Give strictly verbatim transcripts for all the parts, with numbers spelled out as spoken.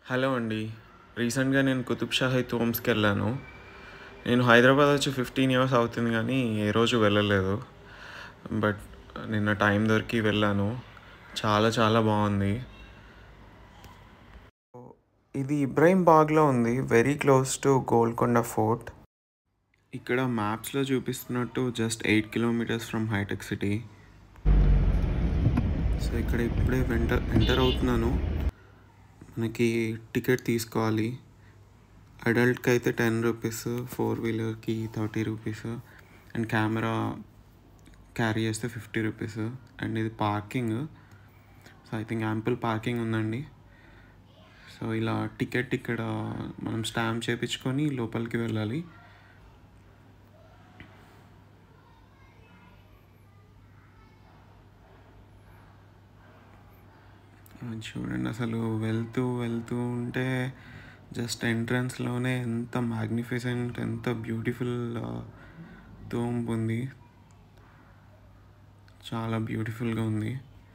Hello అండి. రీసెంట్‌గా నేను కుతుబ్ షాహీ టూమ్స్‌కెళ్ళాను. నేను హైదరాబాద్ వచ్చి పదిహేను ఇయర్స్ అవుతుంది గానీ, ఏ రోజు వెళ్ళలేదు. బట్ నిన్న టైం దొరికి వెళ్ళాను. చాలా చాలా బాగుంది. ఇది ఇబ్రహీం బాగ్‌లో ఉంది. Very close to Golconda fort. ఇక్కడ మ్యాప్స్‌లో చూపిస్తున్నట్టు జస్ట్ ఎయిట్ కిలోమీటర్స్ ఫ్రమ్ హైటెక్ సిటీ. సో ఇక్కడ ఇప్పుడే వెంటర్ ఎంటర్ అవుతున్నాను. మనకి టికెట్ తీసుకోవాలి. అడల్ట్కి అయితే టెన్ రూపీస్, ఫోర్ వీలర్కి thirty rupees, and camera carry చేస్తే ఫిఫ్టీ రూపీస్. అండ్ ఇది parking. So I think ample parking ఉందండి. సో ఇలా టికెట్ ఇక్కడ మనం స్టాంప్ చేయించుకొని లోపలికి వెళ్ళాలి. చూడండి, అసలు వెళ్తూ వెళ్తూ ఉంటే జస్ట్ ఎంట్రన్స్లోనే ఎంత మ్యాగ్నిఫిసెంట్, ఎంత బ్యూటిఫుల్ టూంబ్ ఉంది. చాలా బ్యూటిఫుల్గా ఉంది.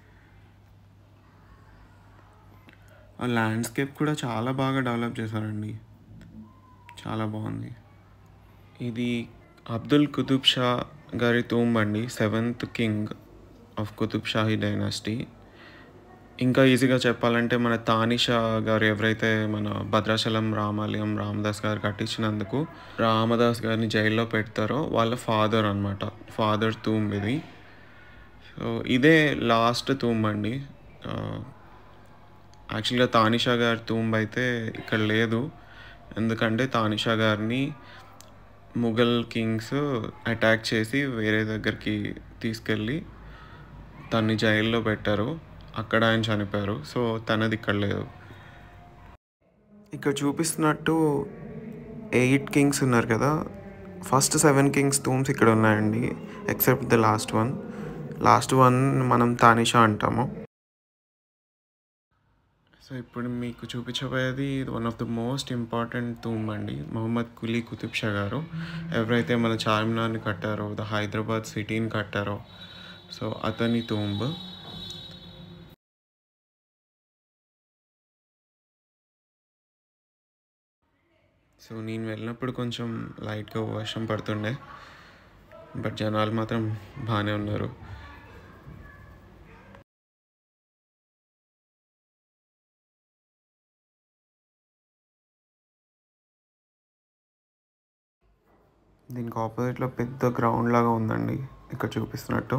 ఆ ల్యాండ్స్కేప్ కూడా చాలా బాగా డెవలప్ చేశారండి. చాలా బాగుంది. ఇది అబ్దుల్ కుతుబ్ షా గారి టూంబ్ అండి, seventh king of Qutb Shahi dynasty. ఇంకా ఈజీగా చెప్పాలంటే మన తానిషా గారు ఎవరైతే మన భద్రాచలం రామాలయం రామదాస్ గారు కట్టించినందుకు రామదాస్ గారిని జైల్లో పెడతారో వాళ్ళ ఫాదర్ అనమాట. ఫాదర్ టూంబ్ ఇది. సో ఇదే లాస్ట్ టూంబ్ అండి. యాక్చువల్గా తానిషా గారి టూంబ్ అయితే ఇక్కడ లేదు. ఎందుకంటే తానిషా గారిని ముఘల్ కింగ్స్ అటాక్ చేసి వేరే దగ్గరికి తీసుకెళ్ళి తన్ని జైల్లో పెట్టారు. అక్కడ ఆయన చనిపోయారు. సో తనది ఇక్కడ లేదు. ఇక్కడ చూపిస్తున్నట్టు ఎయిట్ కింగ్స్ ఉన్నారు కదా, ఫస్ట్ సెవెన్ కింగ్స్ టూమ్స్ ఇక్కడ ఉన్నాయండి, except the last one. Last one మనం తానిషా అంటాము. సో ఇప్పుడు మీకు చూపించబోయేది one of the most important tomb అండి, మొహమ్మద్ కులీ కుతుబ్ షా గారు ఎవరైతే మన చార్మినార్ని కట్టారో, ద హైదరాబాద్ సిటీని కట్టారో, సో అతని టూంబ్. సో నేను వెళ్ళినప్పుడు కొంచెం లైట్గా వర్షం పడుతుండే, బట్ జనాలు మాత్రం బాగానే ఉన్నారు. దీనికి ఆపోజిట్లో పెద్ద గ్రౌండ్ లాగా ఉందండి ఇక్కడ చూపిస్తున్నట్టు.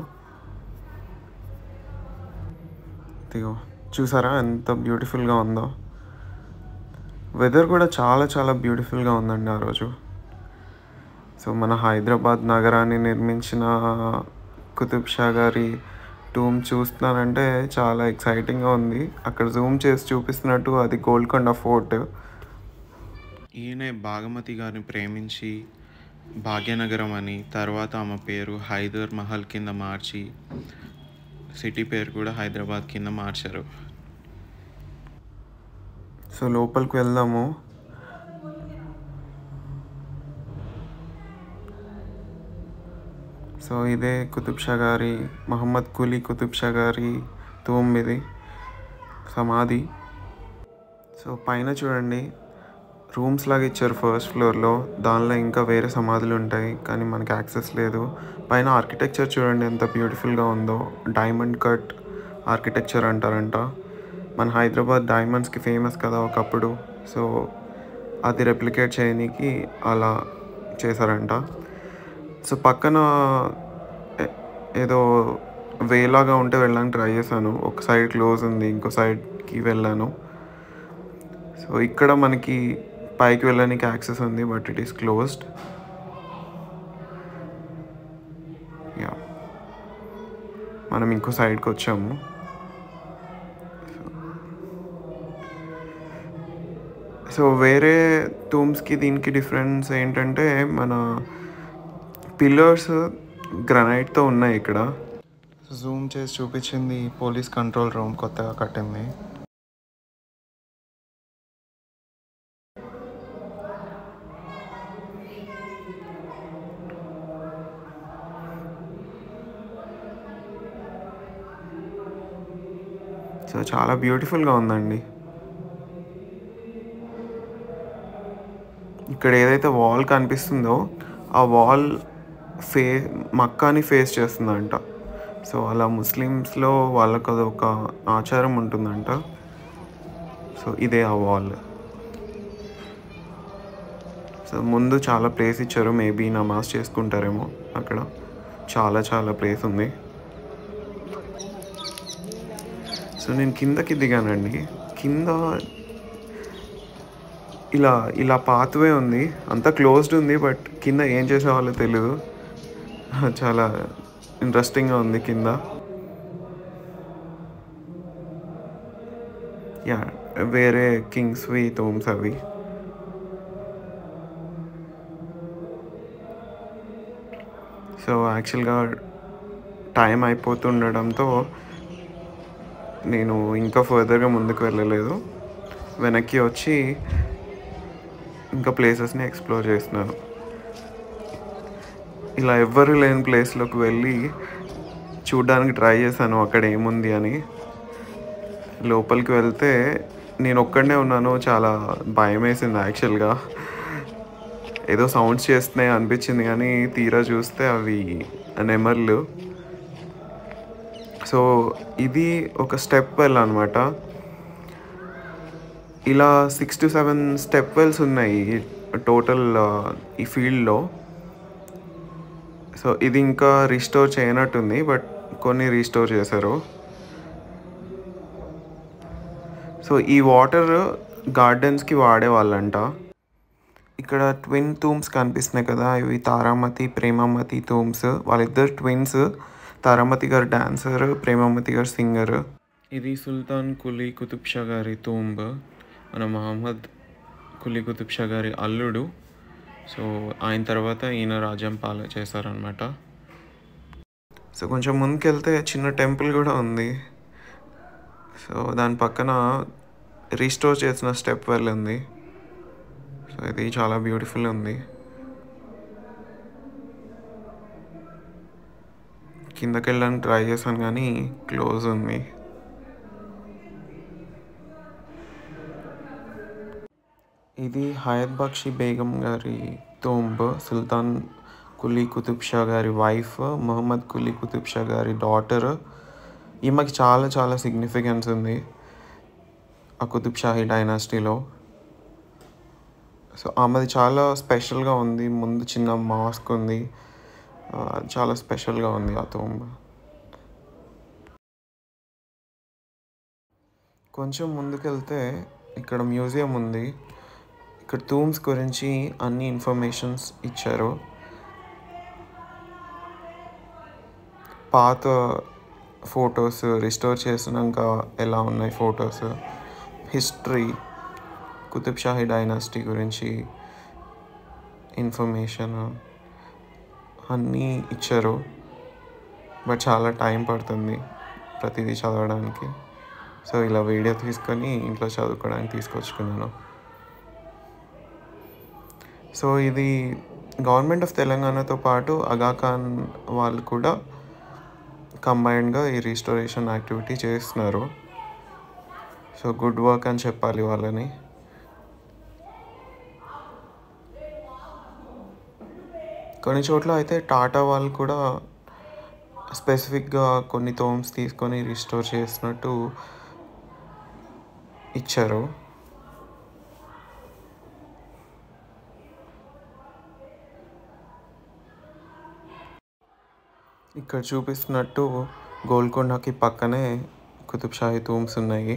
ఇదిగో చూసారా ఎంత బ్యూటిఫుల్గా ఉందో. వెదర్ కూడా చాలా చాలా బ్యూటిఫుల్గా ఉందండి ఆ రోజు. సో మన హైదరాబాద్ నగరాన్ని నిర్మించిన కుతుబ్ షా గారి టూంబ్ చూస్తున్నానంటే చాలా ఎక్సైటింగ్గా ఉంది. అక్కడ జూమ్ చేసి చూపిస్తున్నట్టు అది గోల్కొండ ఫోర్ట్. ఈయనే భాగమతి గారిని ప్రేమించి భాగ్యనగరం అని, తర్వాత ఆమె పేరు హైదర్ మహల్ కింద మార్చి సిటీ పేరు కూడా హైదరాబాద్ కింద మార్చారు. సో లోపలికి వెళ్దాము. సో ఇదే కుతుబ్ షా గారి, మహమ్మద్ కులీ కుతుబ్ షా గారి టూంబ్ ఇది, సమాధి. సో పైన చూడండి రూమ్స్ లాగా ఇచ్చారు ఫస్ట్ ఫ్లోర్లో. దానిలో ఇంకా వేరే సమాధులు ఉంటాయి కానీ మనకి యాక్సెస్ లేదు. పైన ఆర్కిటెక్చర్ చూడండి ఎంత బ్యూటిఫుల్గా ఉందో. డైమండ్ కట్ ఆర్కిటెక్చర్ అంటారంట. మన హైదరాబాద్ డైమండ్స్కి ఫేమస్ కదా ఒకప్పుడు. సో అది రెప్లికేట్ చేయడానికి అలా చేశారంట. సో పక్కన ఏదో వేలాగా ఉంటే వెళ్ళడానికి ట్రై చేశాను. ఒక సైడ్ క్లోజ్ ఉంది, ఇంకో సైడ్కి వెళ్ళాను. సో ఇక్కడ మనకి పైకి వెళ్ళడానికి యాక్సెస్ ఉంది, but it is closed. Yeah మనం ఇంకో సైడ్కి వచ్చాము. సో వేరే టూమ్స్కి దీనికి డిఫరెన్స్ ఏంటంటే మన పిల్లర్స్ గ్రనైట్తో ఉన్నాయి ఇక్కడ. జూమ్ చేసి చూపించింది పోలీస్ కంట్రోల్ రూమ్ కొత్తగా కట్టింది. సో చాలా బ్యూటిఫుల్గా ఉందండి. ఇక్కడ ఏదైతే వాల్ కనిపిస్తుందో ఆ వాల్ ఫే మక్కాని ఫేస్ చేస్తుందంట. సో అలా ముస్లిమ్స్లో వాళ్ళకు అదొక ఆచారం ఉంటుందంట. సో ఇదే ఆ వాల్. సో ముందు చాలా ప్లేస్ ఇచ్చారు, మేబీ నమాజ్ చేసుకుంటారేమో. అక్కడ చాలా చాలా ప్లేస్ ఉంది. సో నేను కిందకి దిగానండి. కింద ఇలా ఇలా పాత్వే ఉంది, అంతా క్లోజ్డ్ ఉంది, బట్ కింద ఏం చేసేవాళ్ళో తెలీదు. చాలా ఇంట్రెస్టింగ్గా ఉంది కింద. యా వేరే కింగ్స్వి టూమ్స్ అవి. సో యాక్చువల్గా టైం అయిపోతుండడంతో నేను ఇంకా ఫర్దర్గా ముందుకు వెళ్ళలేదు. వెనక్కి వచ్చి ఇంకా ప్లేసెస్ని ఎక్స్ప్లోర్ చేస్తున్నాను. ఇలా ఎవ్వరు లేని ప్లేస్లోకి వెళ్ళి చూడడానికి ట్రై చేశాను అక్కడ ఏముంది అని. లోపలికి వెళ్తే నేను ఒక్కడనే ఉన్నాను. చాలా భయం వేసింది యాక్చువల్గా. ఏదో సౌండ్స్ చేస్తున్నాయి అనిపించింది, కానీ తీరా చూస్తే అవి నెమర్లు. సో ఇది ఒక స్టెప్ వెల్ అనమాట. ఇలా six to seven step wells ఉన్నాయి టోటల్ ఈ ఫీల్డ్లో. సో ఇది ఇంకా రీస్టోర్ చేయనట్టుంది, బట్ కొన్ని రీస్టోర్ చేశారు. సో ఈ వాటర్ గార్డెన్స్కి వాడేవాళ్ళంట. ఇక్కడ ట్విన్ టూమ్స్ కనిపిస్తున్నాయి కదా, ఇవి తారామతి ప్రేమామతి టూమ్స్. వాళ్ళిద్దరు ట్విన్స్. తారామతి గారు డాన్సర్, ప్రేమామతి గారు సింగర్. ఇది సుల్తాన్ కులీ కుతుబ్ షా గారి టూంబ్, మన మహమ్మద్ కులీ కుతుబ్ షా గారి అల్లుడు. సో ఆయన తర్వాత ఈయన రాజ్యం పాలన చేశారనమాట. సో కొంచెం ముందుకెళ్తే చిన్న టెంపుల్ కూడా ఉంది. సో దాని పక్కన రీస్టోర్ చేసిన స్టెప్ వెల్ ఉంది. సో ఇది చాలా బ్యూటిఫుల్ ఉంది. కిందకి వెళ్ళడానికి ట్రై చేశాను కానీ క్లోజ్ ఉంది. ఇది హయత్ బక్షి బేగం గారి టూంబ్. సుల్తాన్ కులీ కుతుబ్ షా గారి వైఫ్, మహమ్మద్ కులీ కుతుబ్ షా గారి డాటర్. ఈమెకి చాలా చాలా సిగ్నిఫికెన్స్ ఉంది ఆ కుతుబ్ షాహీ డైనాసిటీలో. సో ఆమెది చాలా స్పెషల్గా ఉంది. ముందు చిన్న మాస్క్ ఉంది, చాలా స్పెషల్గా ఉంది ఆ టూంబ్. కొంచెం ముందుకెళ్తే ఇక్కడ మ్యూజియం ఉంది. ఇక్కడ టూంబ్స్ గురించి అన్ని ఇన్ఫర్మేషన్స్ ఇచ్చారు. పాత ఫొటోస్ రిస్టోర్ చేసినాక ఎలా ఉన్నాయి photos, history, Qutb Shahi dynasty గురించి ఇన్ఫర్మేషన్ అన్నీ ఇచ్చారు. బట్ చాలా టైం పడుతుంది ప్రతిదీ చదవడానికి. సో ఇలా వీడియో తీసుకొని ఇంట్లో చదువుకోవడానికి తీసుకొచ్చుకున్నాను. సో ఇది గవర్నమెంట్ ఆఫ్ తెలంగాణతో పాటు ఆగా ఖాన్ వాళ్ళు కూడా కంబైన్డ్గా ఈ రీస్టోరేషన్ యాక్టివిటీ చేస్తున్నారు. సో గుడ్ వర్క్ అని చెప్పాలి వాళ్ళని. కొన్ని చోట్ల అయితే టాటా వాళ్ళు కూడా స్పెసిఫిక్గా కొన్ని టూంబ్స్ తీసుకొని రీస్టోర్ చేసినట్టు ఇచ్చారు. ఇక్కడ చూపిస్తున్నట్టు గోల్కొండకి పక్కనే కుతుబ్ షాహీ టూంబ్స్ ఉన్నాయి.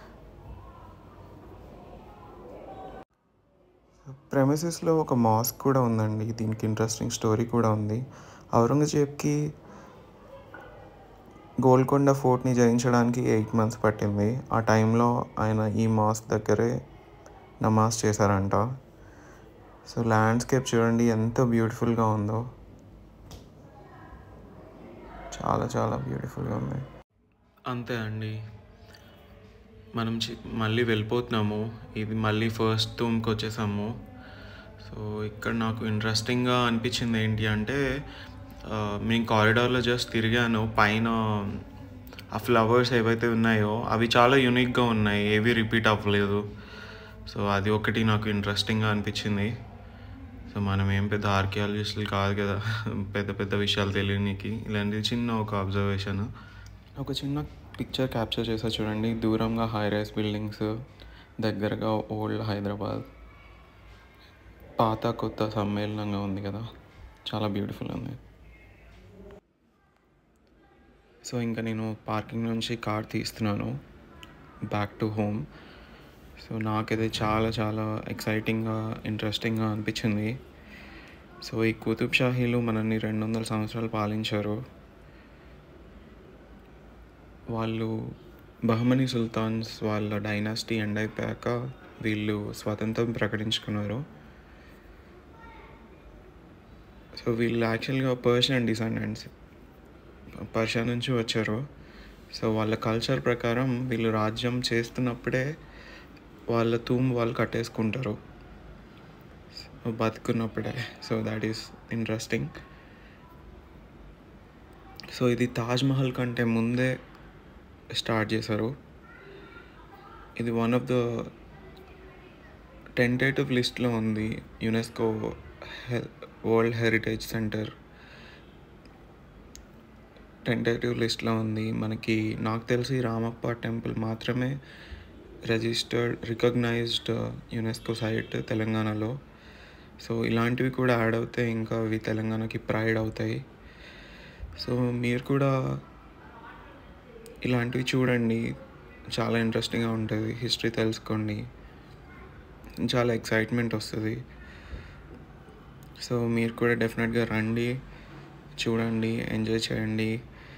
ప్రెమిసెస్లో ఒక మాస్క్ కూడా ఉందండి. దీనికి ఇంట్రెస్టింగ్ స్టోరీ కూడా ఉంది. ఔరంగజేబ్కి గోల్కొండ ఫోర్ట్ని జయించడానికి ఎయిట్ మంత్స్ పట్టింది. ఆ టైంలో ఆయన ఈ మాస్క్ దగ్గరే నమాజ్ చేశారంట. సో ల్యాండ్స్కేప్ చూడండి ఎంత బ్యూటిఫుల్గా ఉందో. చాలా చాలా బ్యూటిఫుల్గా ఉంది. అంతే అండి, మనం మళ్ళీ వెళ్ళిపోతున్నాము. ఇది మళ్ళీ ఫస్ట్ టూమ్కి వచ్చేసాము. సో ఇక్కడ నాకు ఇంట్రెస్టింగ్గా అనిపించింది ఏంటి అంటే, నేను కారిడార్లో జస్ట్ తిరిగాను. పైన ఆ ఫ్లవర్స్ ఏవైతే ఉన్నాయో అవి చాలా యూనిక్గా ఉన్నాయి, ఏవి రిపీట్ అవ్వలేదు. సో అది ఒకటి నాకు ఇంట్రెస్టింగ్గా అనిపించింది. సో మనం ఏం పెద్ద ఆర్కియాలజిస్టులు కాదు కదా పెద్ద పెద్ద విషయాలు తెలియనికి. ఇలాంటి చిన్న ఒక అబ్జర్వేషన్, ఒక చిన్న పిక్చర్ క్యాప్చర్ చేసా చూడండి. దూరంగా హై రైస్ బిల్డింగ్స్, దగ్గరగా ఓల్డ్ హైదరాబాద్, పాత కొత్త సమ్మేళనంగా ఉంది కదా, చాలా బ్యూటిఫుల్ ఉంది. సో ఇంకా నేను పార్కింగ్ నుంచి కార్ తీస్తున్నాను బ్యాక్ టు హోమ్. సో నాకైతే చాలా చాలా ఎక్సైటింగ్గా ఇంట్రెస్టింగ్గా అనిపించింది. సో ఈ కుతుబ్ షాహీలు మనల్ని రెండు వందల సంవత్సరాలు పాలించారు. వాళ్ళు బహమనీ సుల్తాన్స్ వాళ్ళ డైనాసిటీ ఎండ్ అయిపోయాక వీళ్ళు స్వాతంత్రం ప్రకటించుకున్నారు. సో వీళ్ళు యాక్చువల్గా పర్షియన్ డిసెండెంట్స్, పర్షియా నుంచి వచ్చారు. సో వాళ్ళ కల్చర్ ప్రకారం వీళ్ళు రాజ్యం చేస్తున్నప్పుడే వాళ్ళ తూము వాళ్ళు కట్టేసుకుంటారు బతుకున్నప్పుడే. So that is interesting. So ఇది తాజ్మహల్ కంటే ముందే స్టార్ట్ చేశారు. ఇది వన్ ఆఫ్ ద టెంటేటివ్ లిస్ట్లో ఉంది UNESCO world heritage centre tentative లిస్ట్లో ఉంది. మనకి నాకు తెలిసి రామప్ప టెంపుల్ మాత్రమే రిజిస్టర్డ్ రికగ్నైజ్డ్ యునెస్కో సైట్ తెలంగాణలో. సో ఇలాంటివి కూడా యాడ్ అవుతాయి, ఇంకా అవి తెలంగాణకి ప్రైడ్ అవుతాయి. సో మీరు కూడా ఇలాంటివి చూడండి, చాలా ఇంట్రెస్టింగ్గా ఉంటుంది. హిస్టరీ తెలుసుకోండి, చాలా ఎక్సైట్మెంట్ వస్తుంది. సో మీరు కూడా డెఫినెట్గా రండి, చూడండి, ఎంజాయ్ చేయండి.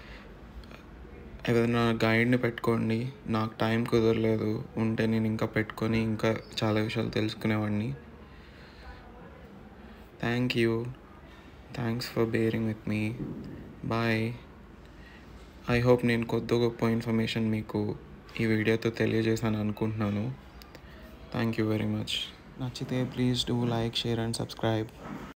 ఏదైనా గైడ్ని పెట్టుకోండి. నాకు టైం కుదరలేదు, ఉంటే నేను ఇంకా పెట్టుకొని ఇంకా చాలా విషయాలు తెలుసుకునేవాడిని. Thank you, thanks for bearing with me. Bye. I hope నేను కొద్ది గొప్ప ఇన్ఫర్మేషన్ మీకు ఈ వీడియోతో తెలియజేశాను అనుకుంటున్నాను. Thank you very much. నచ్చితే please do like, share and subscribe.